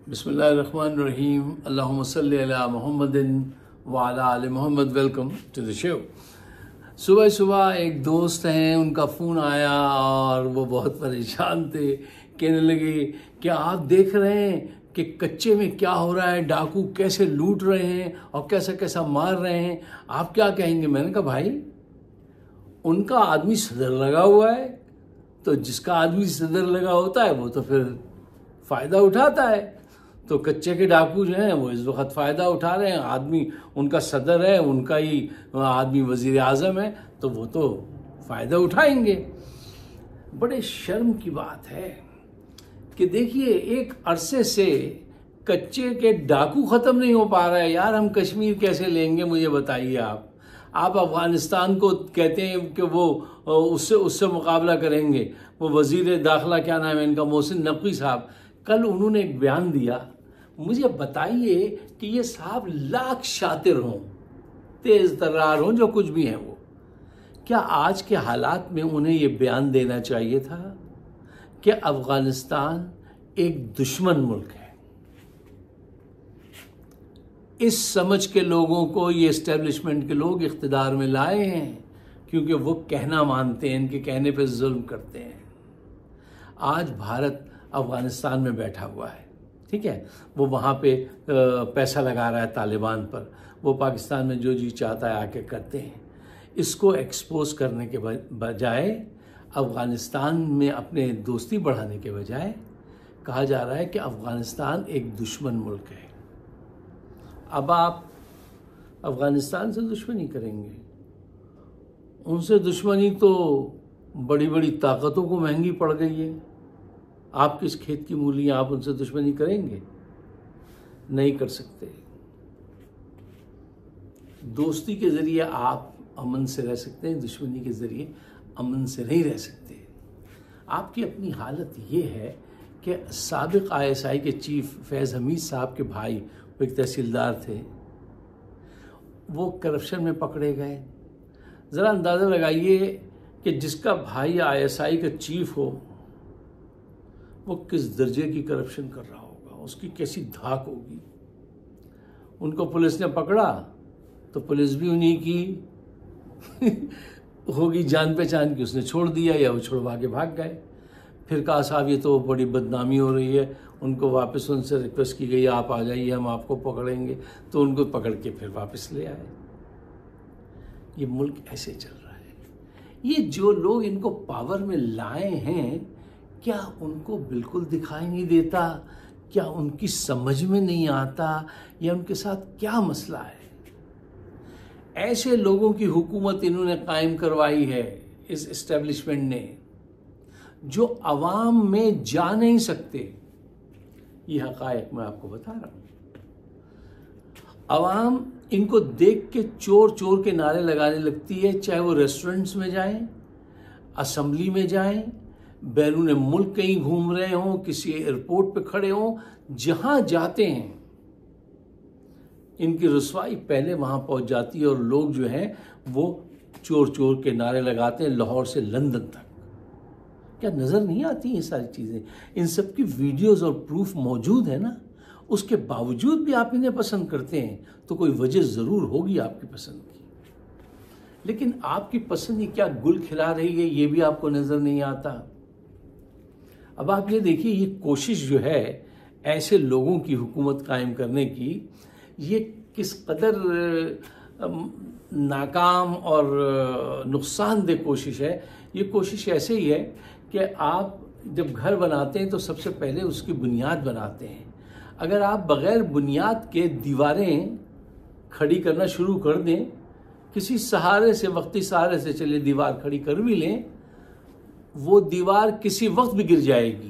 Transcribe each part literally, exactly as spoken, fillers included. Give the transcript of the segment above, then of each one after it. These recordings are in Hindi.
बिस्मिल्लाहिर्रहमानिर्रहीम अल्लाहुम्मा सल्ली अला मुहम्मदिन व अला आलि मोहम्मद। Welcome to the show. सुबह सुबह एक दोस्त हैं, उनका फ़ोन आया और वो बहुत परेशान थे। कहने लगे कि आप देख रहे हैं कि कच्चे में क्या हो रहा है, डाकू कैसे लूट रहे हैं और कैसा कैसा मार रहे हैं, आप क्या कहेंगे। मैंने कहा भाई, उनका आदमी सदर लगा हुआ है, तो जिसका आदमी सदर लगा होता है वो तो फिर फ़ायदा उठाता है। तो कच्चे के डाकू जो हैं वो इस वक्त फ़ायदा उठा रहे हैं। आदमी उनका सदर है, उनका ही आदमी वज़ीर आज़म है, तो वो तो फ़ायदा उठाएंगे। बड़े शर्म की बात है कि देखिए, एक अरसे से कच्चे के डाकू ख़त्म नहीं हो पा रहा है। यार, हम कश्मीर कैसे लेंगे, मुझे बताइए आप। आप अफ़गानिस्तान को कहते हैं कि वो उससे उससे मुकाबला करेंगे। वो वज़ीर दाखिला, क्या नाम है इनका, मोहसिन नकवी साहब, कल उन्होंने एक बयान दिया। मुझे बताइए कि ये साहब लाख शातिर हों, तेज़ तर्रार हों, जो कुछ भी हैं वो, क्या आज के हालात में उन्हें ये बयान देना चाहिए था कि अफ़गानिस्तान एक दुश्मन मुल्क है। इस समझ के लोगों को ये इस्टेब्लिशमेंट के लोग इख्तिदार में लाए हैं क्योंकि वो कहना मानते हैं, इनके कहने पे जुल्म करते हैं। आज भारत अफ़गानिस्तान में बैठा हुआ है, ठीक है, वो वहाँ पे पैसा लगा रहा है तालिबान पर। वो पाकिस्तान में जो जी चाहता है आके करते हैं। इसको एक्सपोज करने के बजाय, अफ़गानिस्तान में अपने दोस्ती बढ़ाने के बजाय कहा जा रहा है कि अफ़गानिस्तान एक दुश्मन मुल्क है। अब आप अफ़गानिस्तान से दुश्मनी करेंगे, उनसे दुश्मनी तो बड़ी बड़ी ताकतों को महंगी पड़ गई है। आप किस खेत की मूली, आप उनसे दुश्मनी करेंगे? नहीं कर सकते। दोस्ती के ज़रिए आप अमन से रह सकते हैं, दुश्मनी के ज़रिए अमन से नहीं रह सकते। आपकी अपनी हालत ये है कि साबिक़ आई एस आई के चीफ फैज़ हमीद साहब के भाई, वो एक तहसीलदार थे, वो करप्शन में पकड़े गए। ज़रा अंदाज़ा लगाइए कि जिसका भाई आई एस आई का चीफ हो, वो किस दर्जे की करप्शन कर रहा होगा, उसकी कैसी धाक होगी। उनको पुलिस ने पकड़ा तो पुलिस भी उन्हीं की होगी, जान पहचान की, उसने छोड़ दिया या वो छुड़वा के भाग गए। फिर कहा साहब ये तो बड़ी बदनामी हो रही है। उनको वापस उनसे रिक्वेस्ट की गई, आप आ जाइए, हम आपको पकड़ेंगे। तो उनको पकड़ के फिर वापस ले आए। ये मुल्क ऐसे चल रहा है। ये जो लोग इनको पावर में लाए हैं, क्या उनको बिल्कुल दिखाई नहीं देता? क्या उनकी समझ में नहीं आता? या उनके साथ क्या मसला है? ऐसे लोगों की हुकूमत इन्होंने कायम करवाई है, इस इस्टेब्लिशमेंट ने, जो अवाम में जा नहीं सकते। ये हक़ाइक़ मैं आपको बता रहा हूँ। अवाम इनको देख के चोर चोर के नारे लगाने लगती है, चाहे वो रेस्टोरेंट्स में जाएं, असम्बली में जाएं, बैरून मुल्क कहीं घूम रहे हों, किसी एयरपोर्ट पे खड़े हों, जहां जाते हैं इनकी रुसवाई पहले वहां पहुंच जाती है और लोग जो हैं वो चोर चोर के नारे लगाते हैं, लाहौर से लंदन तक। क्या नज़र नहीं आती ये सारी चीज़ें? इन सब की वीडियोस और प्रूफ मौजूद है ना। उसके बावजूद भी आप इन्हें पसंद करते हैं, तो कोई वजह ज़रूर होगी आपकी पसंद की। लेकिन आपकी पसंद ही क्या गुल खिला रही है, ये भी आपको नज़र नहीं आता। अब आप ये देखिए, ये कोशिश जो है ऐसे लोगों की हुकूमत कायम करने की, ये किस कदर नाकाम और नुकसानदेह कोशिश है। ये कोशिश ऐसे ही है कि आप जब घर बनाते हैं तो सबसे पहले उसकी बुनियाद बनाते हैं। अगर आप बग़ैर बुनियाद के दीवारें खड़ी करना शुरू कर दें, किसी सहारे से, वक्ती सहारे से चलिए दीवार खड़ी कर भी लें, वो दीवार किसी वक्त भी गिर जाएगी।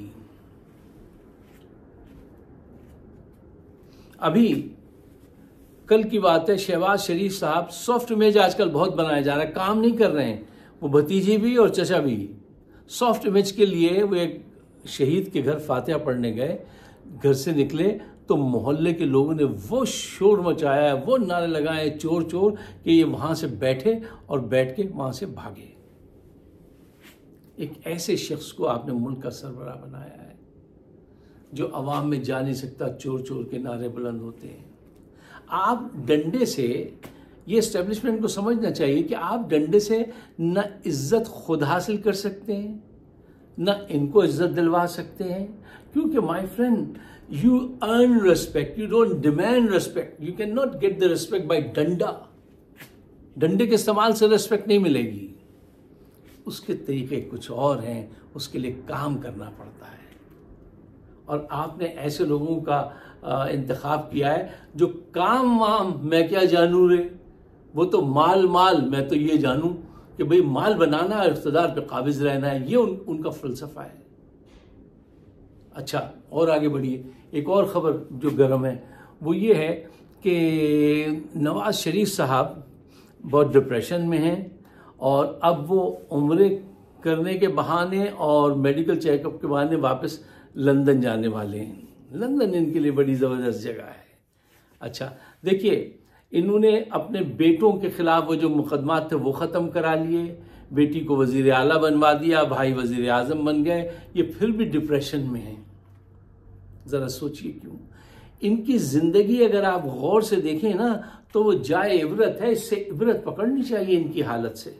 अभी कल की बात है, शहबाज शरीफ साहब, सॉफ्ट इमेज आजकल बहुत बनाया जा रहा है, काम नहीं कर रहे हैं। वो भतीजी भी और चचा भी सॉफ्ट इमेज के लिए वो एक शहीद के घर फातिहा पढ़ने गए। घर से निकले तो मोहल्ले के लोगों ने वो शोर मचाया, वो नारे लगाए चोर चोर, कि ये वहाँ से बैठे और बैठ के वहाँ से भागे। एक ऐसे शख्स को आपने मुल्क का सरबराह बनाया है। जो अवाम में जा नहीं सकता, चोर चोर के नारे बुलंद होते हैं। आप डंडे से, ये एस्टेब्लिशमेंट को समझना चाहिए कि आप डंडे से न इज्जत खुद हासिल कर सकते हैं, न इनको इज्जत दिलवा सकते हैं, क्योंकि my friend, you earn respect, you don't demand respect. You can not get the respect by डंडा। डंडे के इस्तेमाल से रेस्पेक्ट नहीं मिलेगी, उसके तरीके कुछ और हैं, उसके लिए काम करना पड़ता है। और आपने ऐसे लोगों का इंतखाब किया है जो काम वाम मैं क्या जानूं रे, वो तो माल माल, मैं तो ये जानूं कि भाई माल बनाना है, इक़्तिदार पे काबिज रहना है, ये उन, उनका फ़लसफ़ा है। अच्छा, और आगे बढ़िए। एक और ख़बर जो गर्म है वो ये है कि नवाज शरीफ साहब बहुत डिप्रेशन में हैं और अब वो उम्रे करने के बहाने और मेडिकल चेकअप के बहाने वापस लंदन जाने वाले हैं। लंदन इनके लिए बड़ी ज़बरदस्त जगह है। अच्छा देखिए, इन्होंने अपने बेटों के खिलाफ वो जो मुकदमात थे वो ख़त्म करा लिए, बेटी को वज़ीर आला बनवा दिया, भाई वज़ीर आज़म बन गए, ये फिर भी डिप्रेशन में हैं। ज़रा सोचिए क्यों। इनकी ज़िंदगी अगर आप गौर से देखें ना तो वो जाए इबरत है, इससे इबरत पकड़नी चाहिए इनकी हालत से।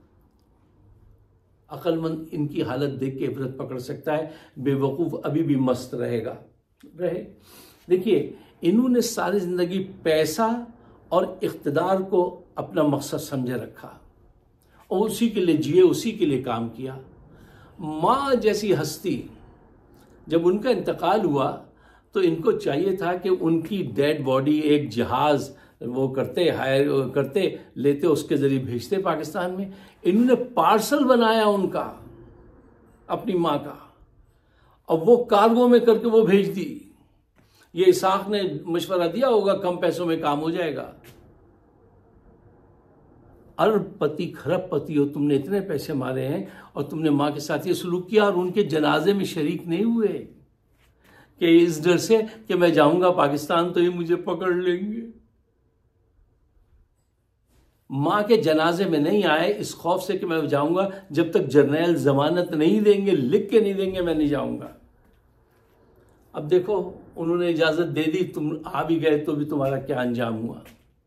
अक्लमंद इनकी हालत देख के इबरत पकड़ सकता है, बेवकूफ़ अभी भी मस्त रहेगा रहे। देखिए, इन्होंने सारी ज़िंदगी पैसा और इक़्तिदार को अपना मकसद समझे रखा और उसी के लिए जिए, उसी के लिए काम किया। माँ जैसी हस्ती, जब उनका इंतकाल हुआ तो इनको चाहिए था कि उनकी डेड बॉडी एक जहाज़ वो करते हायर करते लेते, उसके ज़रिए भेजते पाकिस्तान में। इन्होंने पार्सल बनाया उनका, अपनी माँ का, और वो कार्गो में करके वो भेज दी। ये इसाक ने मशवरा दिया होगा, कम पैसों में काम हो जाएगा। अरबपति खरबपति हो, तुमने इतने पैसे मारे हैं और तुमने माँ के साथ ये सलूक किया और उनके जनाजे में शरीक नहीं हुए कि इस डर से कि मैं जाऊंगा पाकिस्तान तो ये मुझे पकड़ लेंगे। माँ के जनाजे में नहीं आए इस खौफ से कि मैं जाऊंगा, जब तक जर्नैल जमानत नहीं देंगे, लिख के नहीं देंगे, मैं नहीं जाऊंगा। अब देखो, उन्होंने इजाजत दे दी, तुम आ भी गए तो भी तुम्हारा क्या अंजाम हुआ।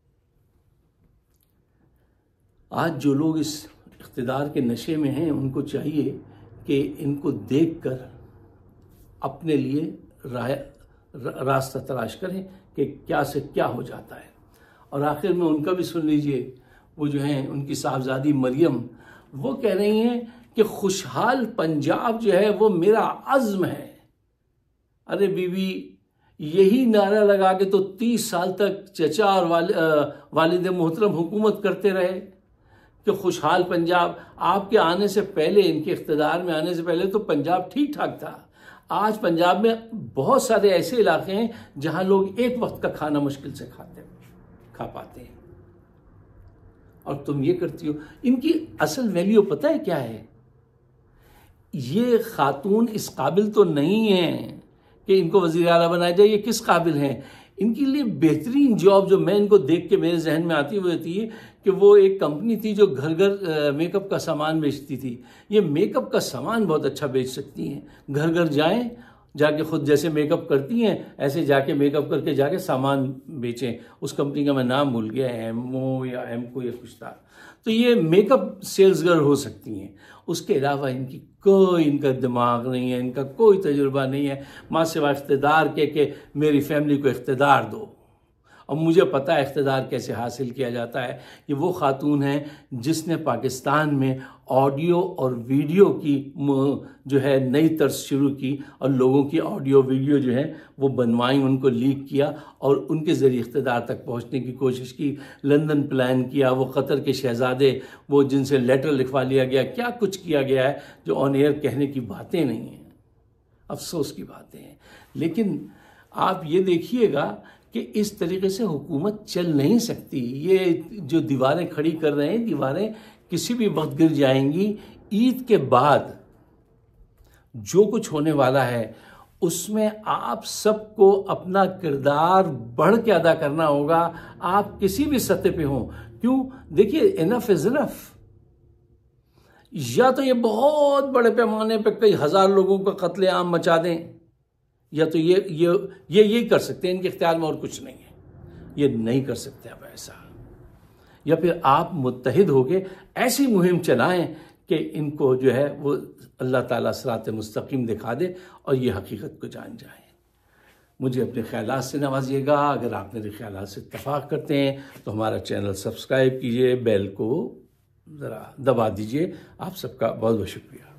आज जो लोग इस इख्तिदार के नशे में हैं, उनको चाहिए कि इनको देखकर अपने लिए राय रास्ता तलाश करें कि क्या से क्या हो जाता है। और आखिर में उनका भी सुन लीजिए, वो जो हैं उनकी साहबजादी मरियम, वो कह रही हैं कि खुशहाल पंजाब जो है वो मेरा अज़्म है। अरे बीवी, यही नारा लगा के तो तीस साल तक चचा और वाल, वालिद मोहतरम हुकूमत करते रहे कि खुशहाल पंजाब। आपके आने से पहले, इनके इख्तिदार में आने से पहले तो पंजाब ठीक ठाक था। आज पंजाब में बहुत सारे ऐसे इलाके हैं जहां लोग एक वक्त का खाना मुश्किल से खाते खा पाते हैं, और तुम ये करती हो। इनकी असल वैल्यू पता है क्या है? ये खातून इस काबिल तो नहीं है कि इनको वज़ीर आला बनाया जाए। ये किस काबिल हैं? इनके लिए बेहतरीन जॉब जो मैं इनको देख के मेरे जहन में आती हुई थी कि वो एक कंपनी थी जो घर घर मेकअप का सामान बेचती थी। ये मेकअप का सामान बहुत अच्छा बेच सकती हैं। घर घर जाएं, जाके खुद जैसे मेकअप करती हैं ऐसे जाके मेकअप करके जाके सामान बेचें। उस कंपनी का मैं नाम भूल गया, एमओ या एमको या कुछ था। तो ये मेकअप सेल्स गर्ल हो सकती हैं। उसके अलावा इनकी कोई इनका दिमाग नहीं है, इनका कोई तजुर्बा नहीं है, माँ सिवा इख्तिदार के कि मेरी फैमिली को इख्तिदार दो और मुझे पता है इख्तिदार कैसे हासिल किया जाता है। ये वो खातून है जिसने पाकिस्तान में ऑडियो और वीडियो की जो है नई तर्ज शुरू की और लोगों की ऑडियो वीडियो जो है वो बनवाई, उनको लीक किया और उनके ज़रिए इख्तिदार तक पहुंचने की कोशिश की। लंदन प्लान किया, वो कतर के शहज़ादे वो जिनसे लेटर लिखवा लिया गया, क्या कुछ किया गया है जो ऑन एयर कहने की बातें नहीं हैं, अफसोस की बातें हैं। लेकिन आप ये देखिएगा कि इस तरीके से हुकूमत चल नहीं सकती। ये जो दीवारें खड़ी कर रहे हैं, दीवारें किसी भी वक्त गिर जाएंगी। ईद के बाद जो कुछ होने वाला है उसमें आप सबको अपना किरदार बढ़ के अदा करना होगा, आप किसी भी सतह पे हों। क्यों? देखिए, इनफ इज इनफ। या तो ये बहुत बड़े पैमाने पे कई हजार लोगों का कत्लेआम मचा दें, या तो ये ये ये यही कर सकते हैं, इनके इख्तियार में और कुछ नहीं है, ये नहीं कर सकते अब ऐसा। या फिर आप मुत्तहिद होके ऐसी मुहिम चलाएं कि इनको जो है वो अल्लाह ताला सिरात मुस्तकीम दिखा दे और ये हकीकत को जान जाए। मुझे अपने ख्यालात से नवाजिएगा। अगर आप मेरे ख्यालात से इत्तफाक करते हैं तो हमारा चैनल सब्सक्राइब कीजिए, बेल को ज़रा दबा दीजिए। आप सबका बहुत बहुत शुक्रिया।